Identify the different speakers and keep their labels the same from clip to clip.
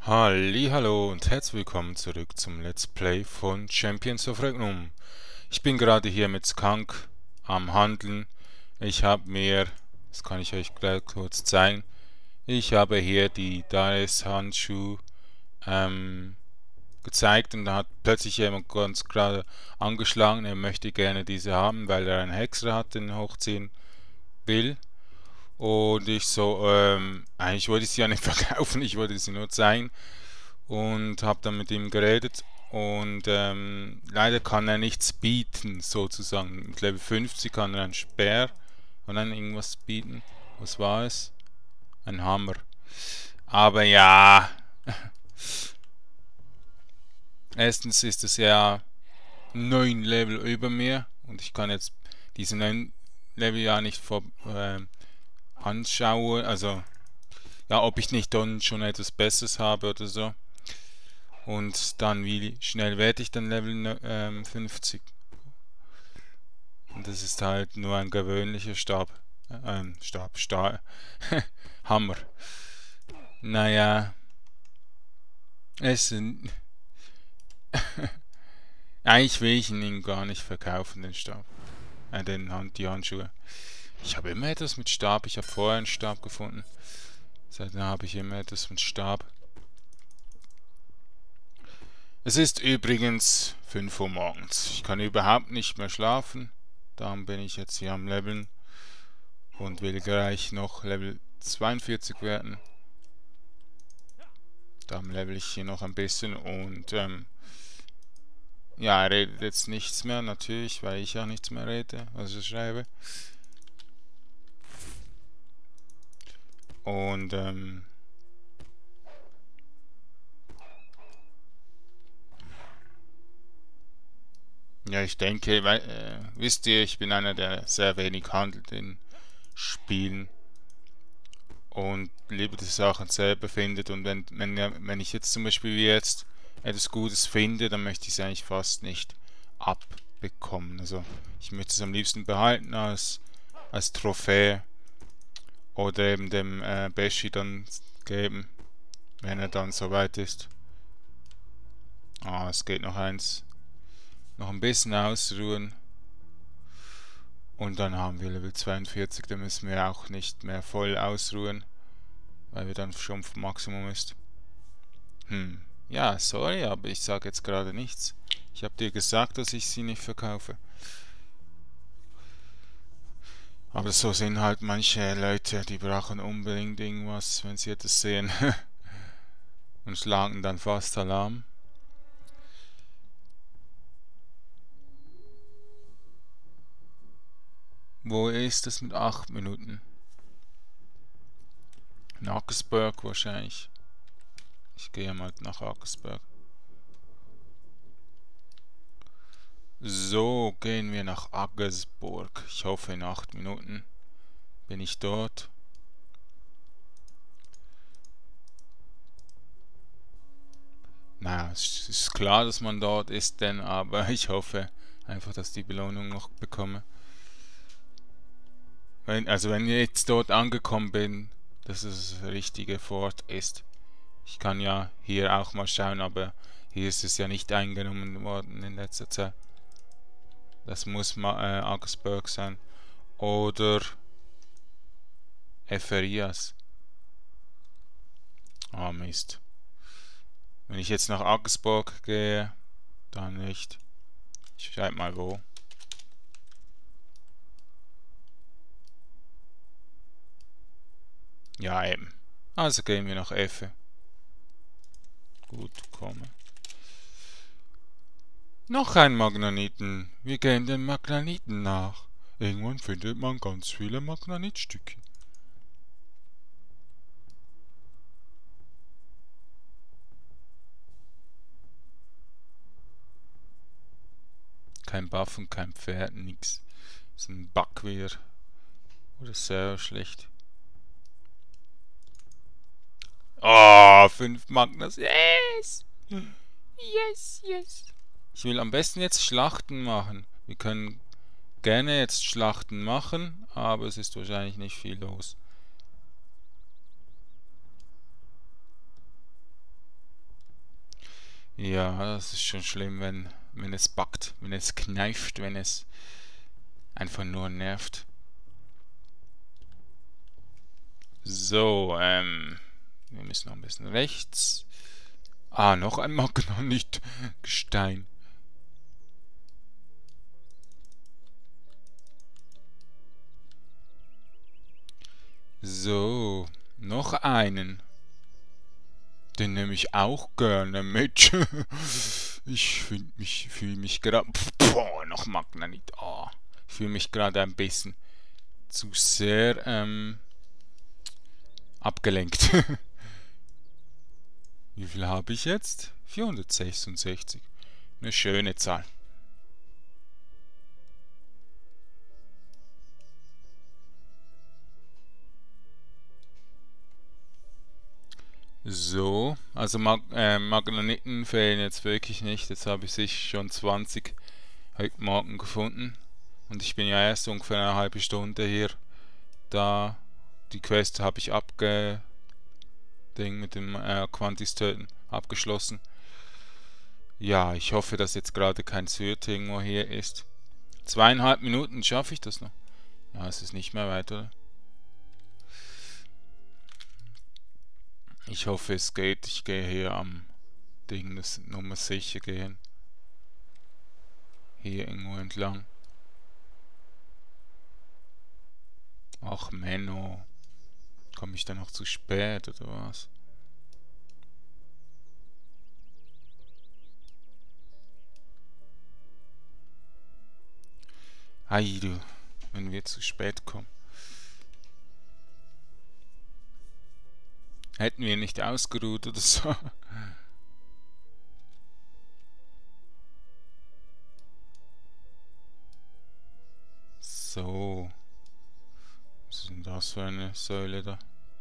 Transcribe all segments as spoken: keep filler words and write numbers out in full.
Speaker 1: Hallihallo und herzlich willkommen zurück zum Let's Play von Champions of Regnum. Ich bin gerade hier mit Skunk am Handeln. Ich habe mir, das kann ich euch gleich kurz zeigen, ich habe hier die Darius Handschuhe ähm, gezeigt und da hat plötzlich jemand ganz gerade angeschlagen, er möchte gerne diese haben, weil er einen Hexer hat, den er hochziehen will. Und ich so, ähm, eigentlich wollte ich sie ja nicht verkaufen, ich wollte sie nur zeigen. Und habe dann mit ihm geredet und ähm, leider kann er nichts bieten, sozusagen. Mit Level fünfzig kann er einen Speer und dann irgendwas bieten. Was war es? Ein Hammer. Aber ja, erstens ist es ja neun Level über mir und ich kann jetzt diese neun Level ja nicht vor, äh, anschauen, also ja, ob ich nicht dann schon etwas Besseres habe oder so. Und dann, wie schnell werde ich dann Level ähm, fünfzig? Und das ist halt nur ein gewöhnlicher Stab. Ähm, Stab, Stab, Hammer. Naja, es sind. Eigentlich will ich ihn gar nicht verkaufen, den Stab. Äh, den Hand, die Handschuhe. Ich habe immer etwas mit Stab. Ich habe vorher einen Stab gefunden. Seitdem habe ich immer etwas mit Stab. Es ist übrigens fünf Uhr morgens. Ich kann überhaupt nicht mehr schlafen. Darum bin ich jetzt hier am Leveln und will gleich noch Level zweiundvierzig werden. Darum level ich hier noch ein bisschen und ähm, ja, er redet jetzt nichts mehr, natürlich, weil ich auch nichts mehr rede, also schreibe. Und ähm, ja, ich denke, weil, äh, wisst ihr, ich bin einer, der sehr wenig handelt in Spielen und lieber die Sachen selber findet. Und wenn, wenn, wenn ich jetzt zum Beispiel wie jetzt etwas Gutes finde, dann möchte ich es eigentlich fast nicht abbekommen. Also ich möchte es am liebsten behalten als, als Trophäe oder eben dem äh, Beshi dann geben, wenn er dann soweit ist. Ah, es geht noch eins. Noch ein bisschen ausruhen. Und dann haben wir Level zweiundvierzig, da müssen wir auch nicht mehr voll ausruhen, weil wir dann schon vom Maximum ist. Hm, ja, sorry, aber ich sage jetzt gerade nichts. Ich habe dir gesagt, dass ich sie nicht verkaufe. Aber so sind halt manche Leute, die brauchen unbedingt irgendwas, wenn sie etwas sehen. Und schlagen dann fast Alarm. Wo ist es mit acht Minuten? In Ackersburg wahrscheinlich. Ich gehe mal nach Ackersburg. So, gehen wir nach Aggersburg. Ich hoffe, in acht Minuten bin ich dort. Naja, es ist klar, dass man dort ist, denn aber ich hoffe einfach, dass die Belohnung noch bekomme. Wenn, also wenn ich jetzt dort angekommen bin, dass es das richtige Fort ist. Ich kann ja hier auch mal schauen, aber hier ist es ja nicht eingenommen worden in letzter Zeit. Das muss mal äh, Augsburg sein. Oder Eferias. Ah, Mist. Wenn ich jetzt nach Augsburg gehe, dann nicht. Ich schreibe mal wo. Ja, eben. Also gehen wir nach Effe. Gut, komme. Noch ein Magnetiten. Wir gehen den Magnetiten nach. Irgendwann findet man ganz viele Magnetstücke. Kein Buff und kein Pferd, nix. Das ist ein Bug wieder. Oder sehr schlecht. Oh, fünf Magnus. Yes! Yes, yes. Ich will am besten jetzt Schlachten machen. Wir können gerne jetzt Schlachten machen, aber es ist wahrscheinlich nicht viel los. Ja, das ist schon schlimm, wenn, wenn es backt, wenn es kneift, wenn es einfach nur nervt. So, ähm, wir müssen noch ein bisschen rechts. Ah, noch ein Magnet-Gestein. So, noch einen. Den nehme ich auch gerne mit. Ich fühle mich, fühl mich gerade. Boah, noch Magnet. Oh, ich fühle mich gerade ein bisschen zu sehr ähm, abgelenkt. Wie viel habe ich jetzt? vierhundertsechsundsechzig. Eine schöne Zahl. So, also Mag äh, Magneten fehlen jetzt wirklich nicht. Jetzt habe ich sich schon zwanzig heute Morgen gefunden. Und ich bin ja erst ungefähr eine halbe Stunde hier. Da die Quest habe ich abge Ding mit dem äh, Quantis töten abgeschlossen. Ja, ich hoffe, dass jetzt gerade kein Syrt irgendwo hier ist. Zweieinhalb Minuten schaffe ich das noch. Ja, es ist nicht mehr weiter. Ich hoffe, es geht. Ich gehe hier am Ding, das Nummer sicher gehen. Hier irgendwo entlang. Ach, Menno. Komme ich da noch zu spät oder was? Ei, du, wenn wir zu spät kommen. Hätten wir nicht ausgeruht oder so. So. Was ist denn das für eine Säule da?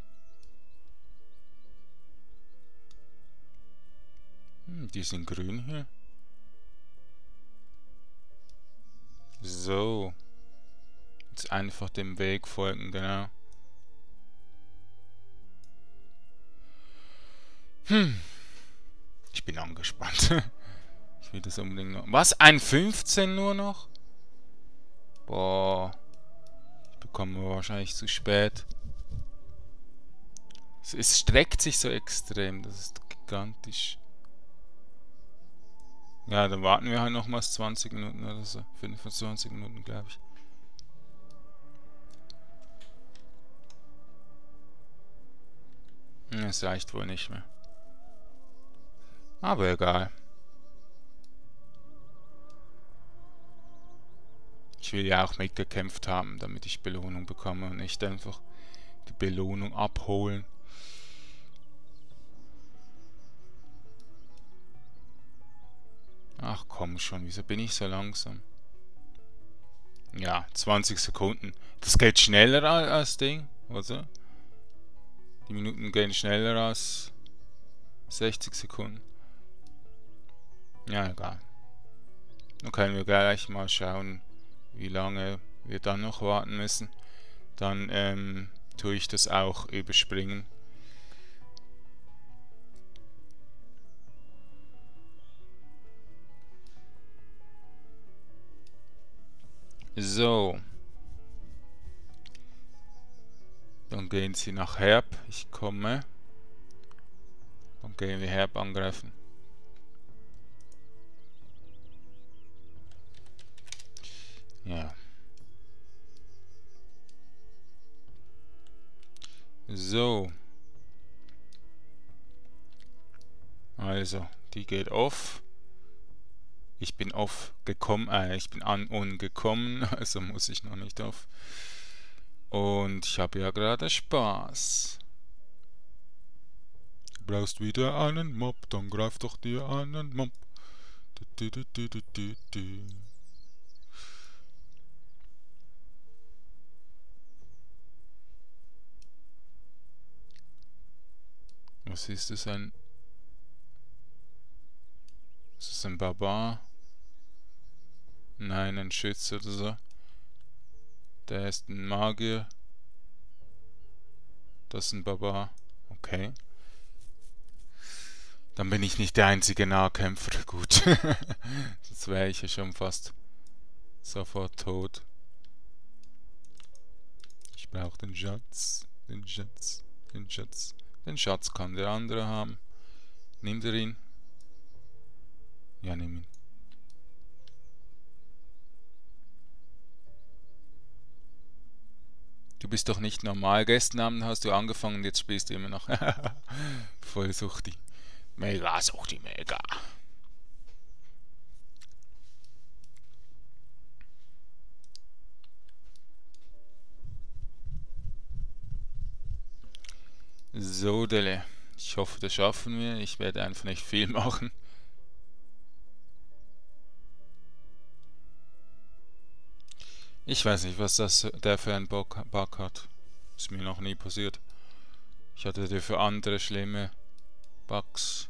Speaker 1: Hm, die sind grün hier. So. Jetzt einfach dem Weg folgen, genau. Hm. Ich bin angespannt. Ich will das unbedingt noch. Was? Ein fünfzehn nur noch? Boah. Ich bekomme wahrscheinlich zu spät. Es, es streckt sich so extrem. Das ist gigantisch. Ja, dann warten wir halt nochmals zwanzig Minuten oder so. fünfundzwanzig Minuten, glaube ich. Es reicht wohl nicht mehr. Aber egal. Ich will ja auch mitgekämpft haben, damit ich Belohnung bekomme und nicht einfach die Belohnung abholen. Ach komm schon, wieso bin ich so langsam? Ja, zwanzig Sekunden. Das geht schneller als Ding, oder? Die Minuten gehen schneller als sechzig Sekunden. Ja, egal. Dann können wir gleich mal schauen, wie lange wir dann noch warten müssen. Dann ähm, tue ich das auch überspringen. So. Dann gehen sie nach Herb. Ich komme. Dann gehen wir Herb angreifen. Ja. So. Also, die geht off. Ich bin off gekommen, äh, ich bin an on gekommen, also muss ich noch nicht off. Und ich habe ja gerade Spaß. Du brauchst wieder einen Mob, dann greif doch dir einen Mob. Du, du, du, du, du, du. Was ist das ein... Ist das ein Barbar? Nein, ein Schütze oder so. Der ist ein Magier. Das ist ein Barbar. Okay. Dann bin ich nicht der einzige Nahkämpfer. Gut. Sonst wäre ich ja schon fast sofort tot. Ich brauche den Schatz. Den Schatz. Den Schatz. Den Schatz kann der andere haben. Nimmt er ihn? Ja, nimm ihn. Du bist doch nicht normal. Gestern Abend hast du angefangen und jetzt spielst du immer noch. Voll suchti. Mega suchti, mega. So, Dele. Ich hoffe, das schaffen wir. Ich werde einfach nicht viel machen. Ich weiß nicht, was das der für ein Bug hat. Ist mir noch nie passiert. Ich hatte dafür andere schlimme Bugs.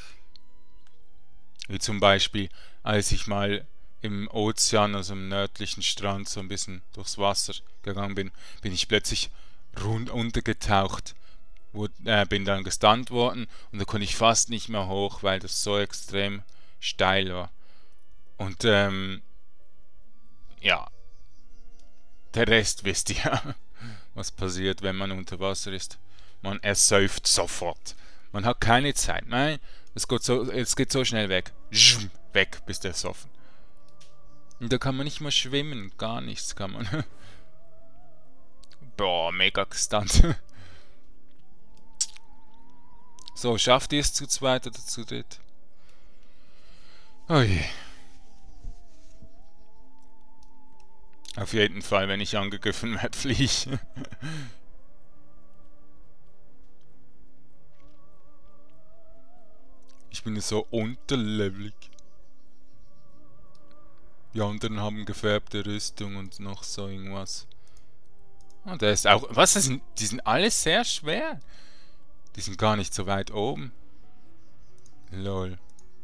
Speaker 1: Wie zum Beispiel, als ich mal im Ozean, also im nördlichen Strand, so ein bisschen durchs Wasser gegangen bin, bin ich plötzlich rund untergetaucht. Wo, äh, bin dann gestunt worden und da konnte ich fast nicht mehr hoch, weil das so extrem steil war. Und ähm, ja, der Rest wisst ihr, was passiert, wenn man unter Wasser ist. Man ersäuft sofort. Man hat keine Zeit. Nein, es geht so, es geht so schnell weg. Weg, bist du ersoffen. Und da kann man nicht mal schwimmen, gar nichts kann man. Boah, mega gestunt. So, schafft ihr es zu zweit oder zu dritt? Oh je. Auf jeden Fall, wenn ich angegriffen werde, fliehe ich. Ich bin so unterlevelig. Die anderen haben gefärbte Rüstung und noch so irgendwas. Und der ist auch... Was? Das sind, die sind alle sehr schwer. Die sind gar nicht so weit oben. Lol.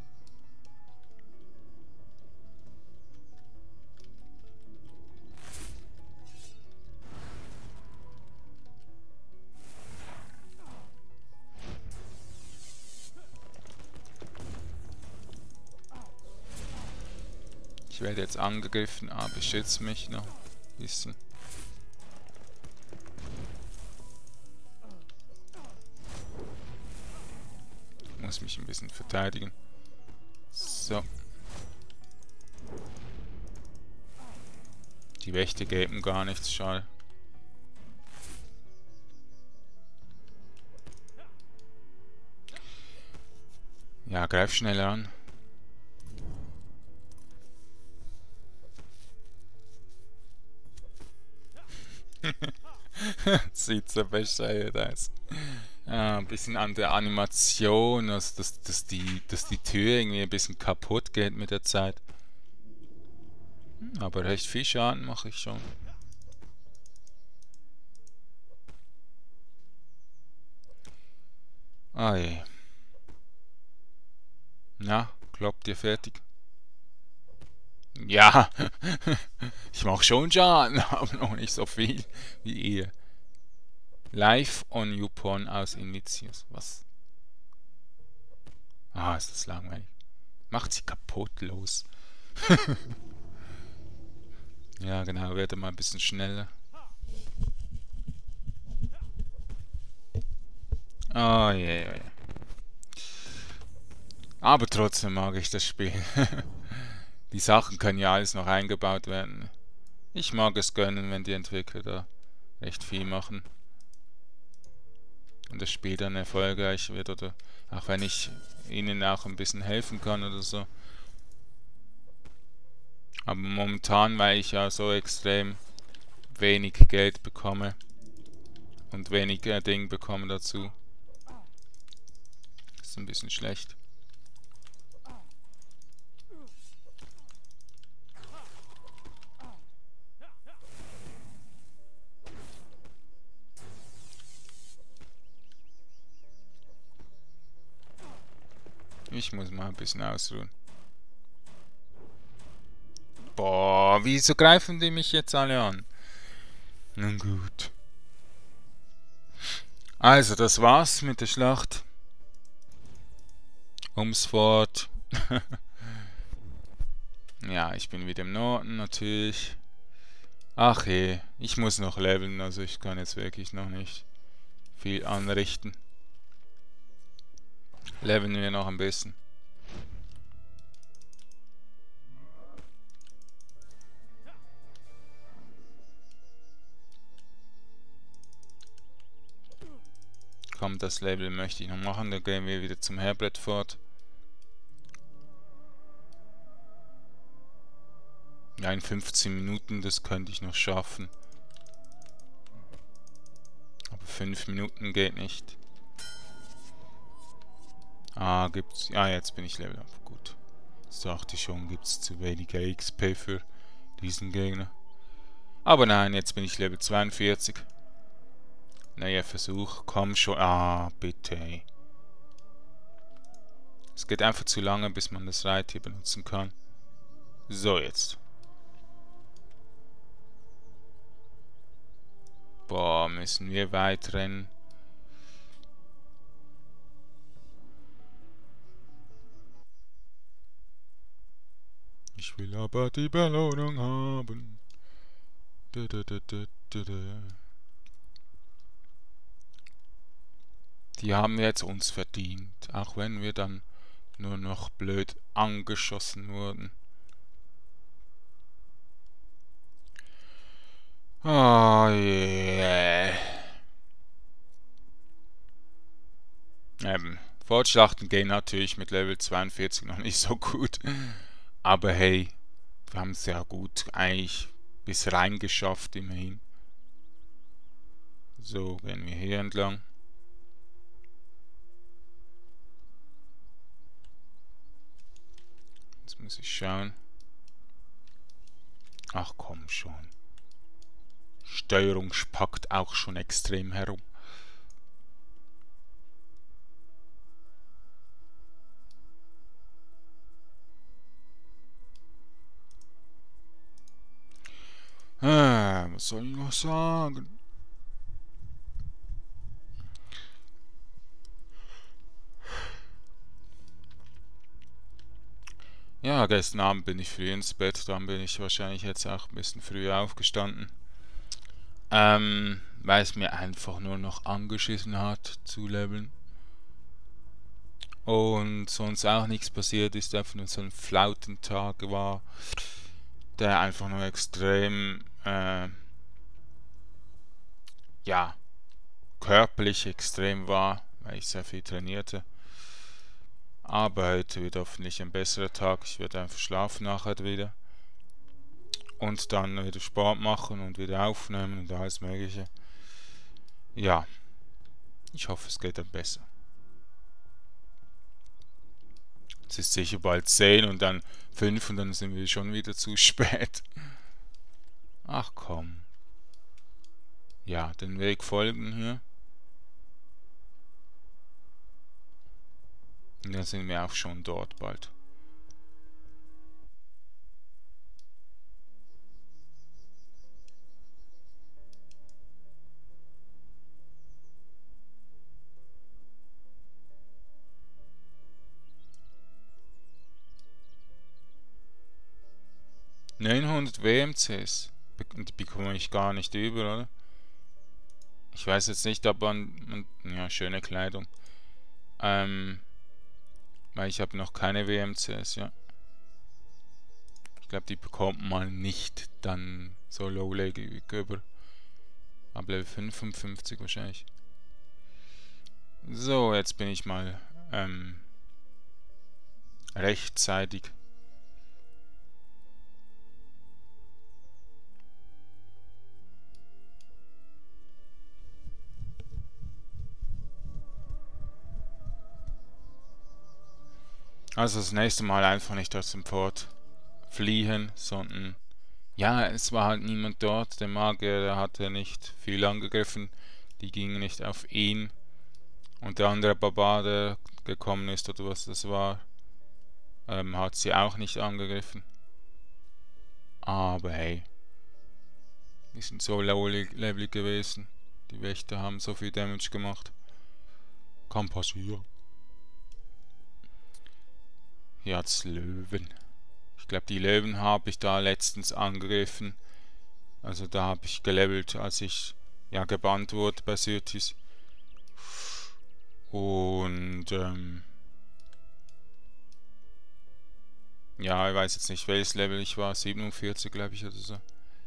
Speaker 1: Ich werde jetzt angegriffen, aber ich schütze mich noch ein bisschen. Ich muss mich ein bisschen verteidigen. So. Die Wächter geben gar nichts, schade. Ja, greif schnell an. Sieht so bescheuert aus. Ah, ein bisschen an der Animation, also dass, dass, die, dass die Tür irgendwie ein bisschen kaputt geht mit der Zeit. Aber recht viel Schaden mache ich schon. Ah je. Na, klappt ihr fertig? Ja, ich mache schon Schaden, aber noch nicht so viel wie ihr. Live on YouPorn aus Invicius. Was? Ah, ist das langweilig. Macht sie kaputt, los. Ja, genau, werde mal ein bisschen schneller. Oh je, oh je. Aber trotzdem mag ich das Spiel. Die Sachen können ja alles noch eingebaut werden. Ich mag es gönnen, wenn die Entwickler da recht viel machen. Und das Spiel dann erfolgreich wird, oder auch wenn ich ihnen auch ein bisschen helfen kann oder so. Aber momentan, weil ich ja so extrem wenig Geld bekomme und wenig äh, Ding bekomme dazu, ist ein bisschen schlecht. Ich muss mal ein bisschen ausruhen. Boah, wieso greifen die mich jetzt alle an? Nun gut. Also, das war's mit der Schlacht. ums Fort. Ja, ich bin wieder im Norden natürlich. Ach je, ich muss noch leveln, also ich kann jetzt wirklich noch nicht viel anrichten. Leveln wir noch ein bisschen. Komm, das Level möchte ich noch machen, dann gehen wir wieder zum Herbert Fort. Ja, in fünfzehn Minuten, das könnte ich noch schaffen. Aber fünf Minuten geht nicht. Ah, gibt's... Ah, jetzt bin ich Level up. Gut. Das dachte ich schon, gibt's zu weniger X P für diesen Gegner. Aber nein, jetzt bin ich Level zweiundvierzig. Neuer Versuch. Komm schon. Ah, bitte, ey. Es geht einfach zu lange, bis man das Reittier benutzen kann. So, jetzt. Boah, müssen wir weit rennen. Ich will aber die Belohnung haben. Da, da, da, da, da, da. Die haben jetzt uns verdient, auch wenn wir dann nur noch blöd angeschossen wurden. Oh yeah. Eben, Fortschlachten gehen natürlich mit Level zweiundvierzig noch nicht so gut. Aber hey, wir haben es ja gut eigentlich bis rein geschafft immerhin. So, gehen wir hier entlang. Jetzt muss ich schauen. Ach komm schon. Steuerung spackt auch schon extrem herum. Ah, was soll ich noch sagen? Ja, gestern Abend bin ich früh ins Bett, dann bin ich wahrscheinlich jetzt auch ein bisschen früher aufgestanden. Ähm, weil es mir einfach nur noch angeschissen hat zu leveln. Und sonst auch nichts passiert ist, einfach nur so ein Flautentag war, der einfach nur extrem, äh, ja, körperlich extrem war, weil ich sehr viel trainierte. Aber heute wird hoffentlich ein besserer Tag. Ich werde einfach schlafen nachher wieder. Und dann wieder Sport machen und wieder aufnehmen und alles Mögliche. Ja, ich hoffe, es geht dann besser. Es ist sicher bald zehn und dann fünf und dann sind wir schon wieder zu spät. Ach komm. Ja, den Weg folgen hier. Und dann sind wir auch schon dort bald. neunhundert W M Cs. Die bekomme ich gar nicht über, oder? Ich weiß jetzt nicht, ob man... man ja, schöne Kleidung. Ähm... Weil ich habe noch keine W M Cs, ja. Ich glaube, die bekommt man nicht dann so low-level über. Ab Level fünfundfünfzig wahrscheinlich. So, jetzt bin ich mal ähm, rechtzeitig. Also das nächste Mal einfach nicht aus dem Fort fliehen, sondern ja, es war halt niemand dort. Der Magier, der hatte nicht viel angegriffen. Die gingen nicht auf ihn. Und der andere Barbar, der gekommen ist oder was das war, ähm, hat sie auch nicht angegriffen. Aber hey, die sind so low-level gewesen. Die Wächter haben so viel Damage gemacht. Kann passieren. hier hat's Löwen. Ich glaube, die Löwen habe ich da letztens angegriffen. Also da habe ich gelevelt, als ich ja gebannt wurde bei Syrtis. Und ähm, ja, ich weiß jetzt nicht, welches Level ich war. siebenundvierzig, glaube ich, oder so.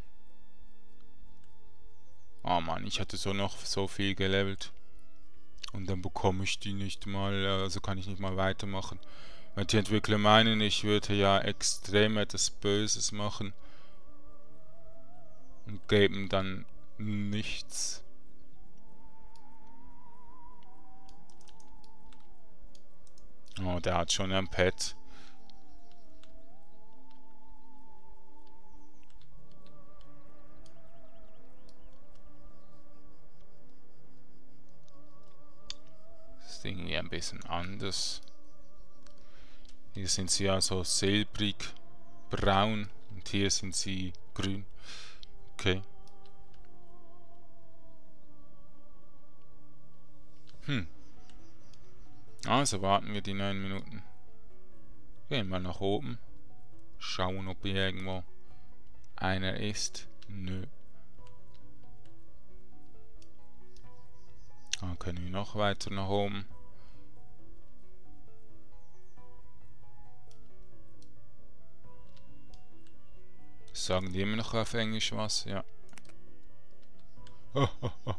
Speaker 1: Oh Mann, ich hatte so noch so viel gelevelt. Und dann bekomme ich die nicht mal, also kann ich nicht mal weitermachen. Weil die Entwickler meinen, ich würde ja extrem etwas Böses machen. Und geben dann nichts. Oh, der hat schon ein Pet. Das ist irgendwie ein bisschen anders. Hier sind sie ja so silbrig braun und hier sind sie grün. Okay. Hm. Also warten wir die neun Minuten. Gehen wir nach oben. Schauen, ob hier irgendwo einer ist. Nö. Dann können wir noch weiter nach oben. Sagen die immer noch auf Englisch was? Ja. Oh, oh, oh.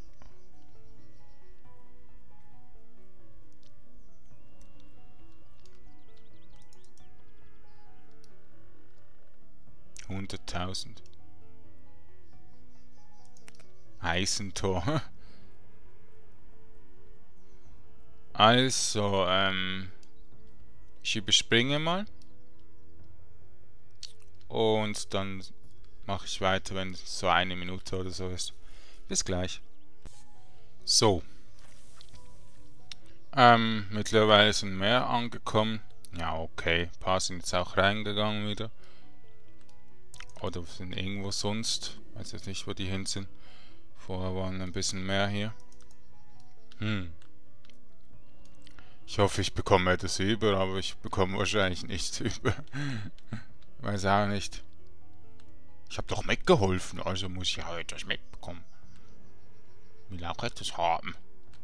Speaker 1: hunderttausend. Eisentor. Also, ähm, ich überspringe mal. Und dann mache ich weiter, wenn es so eine Minute oder so ist. Bis gleich. So. Ähm, mittlerweile sind mehr angekommen. Ja, okay. Ein paar sind jetzt auch reingegangen wieder. Oder sind irgendwo sonst. Weiß jetzt nicht, wo die hin sind. Vorher waren ein bisschen mehr hier. Hm. Ich hoffe, ich bekomme etwas über, aber ich bekomme wahrscheinlich nichts über. Weiß auch nicht. Ich habe doch mitgeholfen, also muss ich auch etwas mitbekommen. Will auch etwas haben.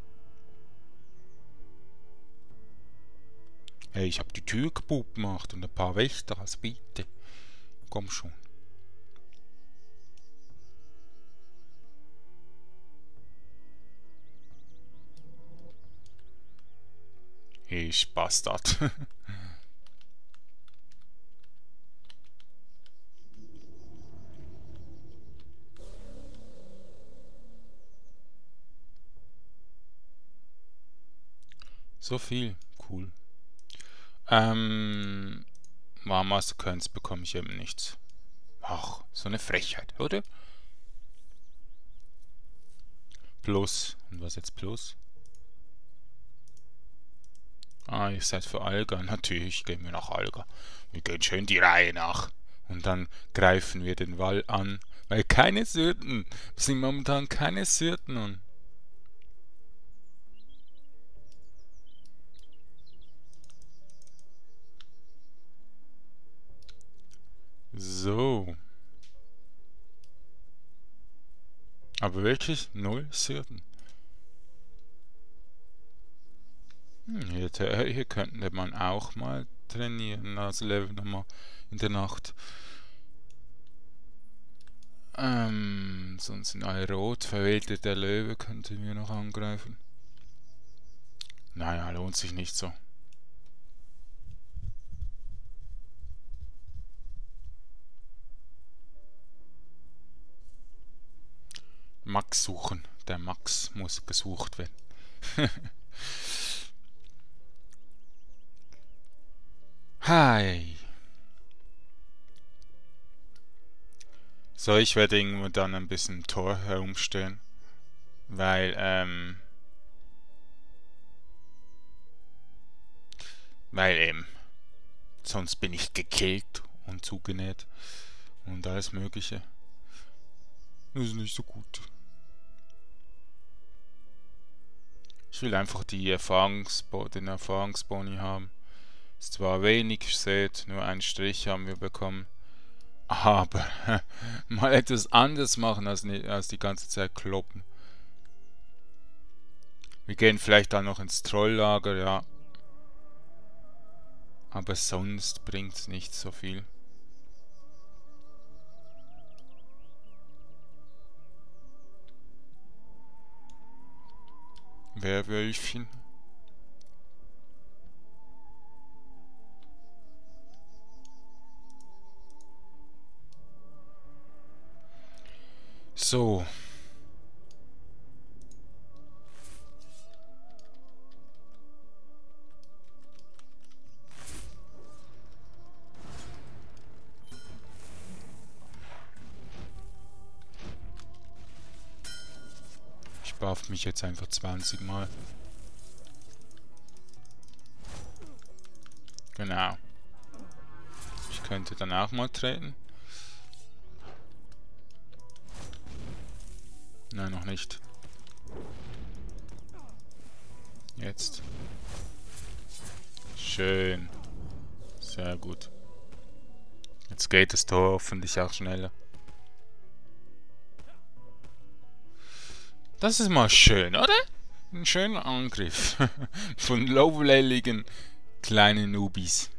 Speaker 1: Hey, ich habe die Tür kaputt gemacht und ein paar Wächter, also bitte. Komm schon. Ich Bastard. So viel. Cool. Ähm, War Master Coins bekomme ich eben nichts. Ach, so eine Frechheit, oder? Plus. Und was jetzt plus? Ah, ihr seid für Alga. Natürlich gehen wir nach Alga. Wir gehen schön die Reihe nach. Und dann greifen wir den Wall an. Weil keine Syrten. Es sind momentan keine Syrten an. So. Aber wirklich null Syrten. Hm, hier, hier könnte man auch mal trainieren. Also Level nochmal in der Nacht. Ähm, sonst in Rot, verwählte der Löwe könnten wir noch angreifen. Naja, lohnt sich nicht so. Max suchen. Der Max muss gesucht werden. Hi. So, ich werde irgendwo dann ein bisschen Tor herumstellen. Weil, ähm... Weil eben... Sonst bin ich gekillt und zugenäht. Und alles mögliche. Das ist nicht so gut. Ich will einfach die Erfahrungsbo den Erfahrungsboni haben. Ist zwar wenig, ihr seht, nur einen Strich haben wir bekommen. Aber mal etwas anderes machen als, als die ganze Zeit kloppen. Wir gehen vielleicht dann noch ins Trolllager, ja. Aber sonst bringt es nicht so viel. Werwölfchen. So. Ich buff mich jetzt einfach zwanzig Mal. Genau. Ich könnte dann auch mal treten. Nein, noch nicht. Jetzt. Schön. Sehr gut. Jetzt geht das Tor hoffentlich auch schneller. Das ist mal schön, oder? Ein schöner Angriff von low-leveligen kleinen Nubis.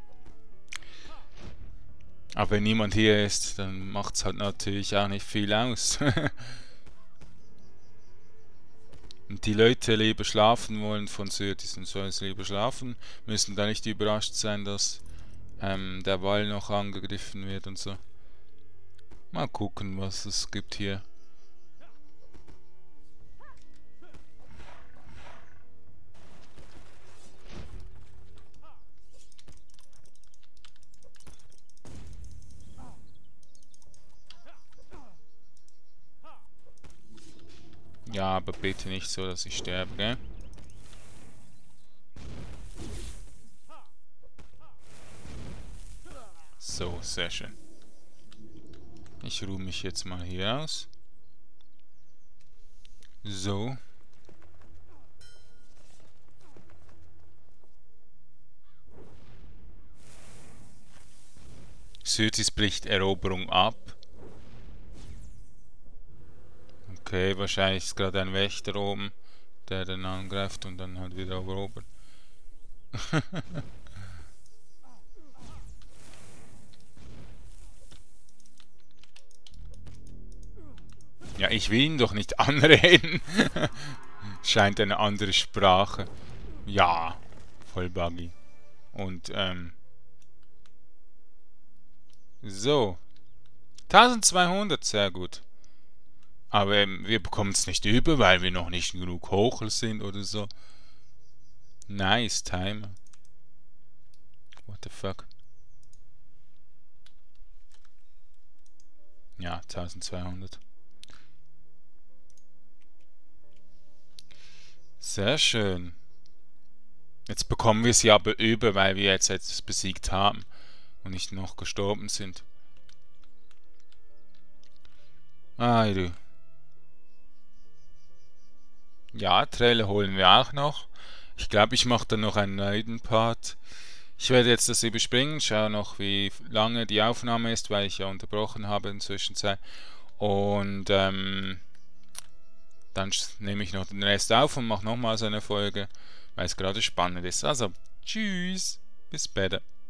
Speaker 1: Aber wenn niemand hier ist, dann macht es halt natürlich auch nicht viel aus. Und die Leute lieber schlafen wollen von Syrtis und sollen lieber schlafen, müssen da nicht überrascht sein, dass ähm, der Wall noch angegriffen wird und so. Mal gucken, was es gibt hier. Ja, aber bitte nicht so, dass ich sterbe, gell? So, sehr schön. Ich ruhe mich jetzt mal hier aus. So. Syrtis bricht Eroberung ab. Okay, wahrscheinlich ist gerade ein Wächter oben, der dann angreift und dann halt wieder erobert. Ja, ich will ihn doch nicht anreden. Scheint eine andere Sprache. Ja, voll buggy. Und, ähm... so. eintausendzweihundert, sehr gut. Aber ähm, wir bekommen es nicht über, weil wir noch nicht genug hoch sind oder so. Nice Timer. What the fuck? Ja, eintausendzweihundert. Sehr schön. Jetzt bekommen wir sie aber über, weil wir jetzt etwas besiegt haben und nicht noch gestorben sind. Ah, du. Ja, Trailer holen wir auch noch. Ich glaube, ich mache dann noch einen neuen Part. Ich werde jetzt das überspringen, schaue noch, wie lange die Aufnahme ist, weil ich ja unterbrochen habe in der Zwischenzeit. Und ähm, dann nehme ich noch den Rest auf und mache nochmal so eine Folge, weil es gerade spannend ist. Also, tschüss, bis später.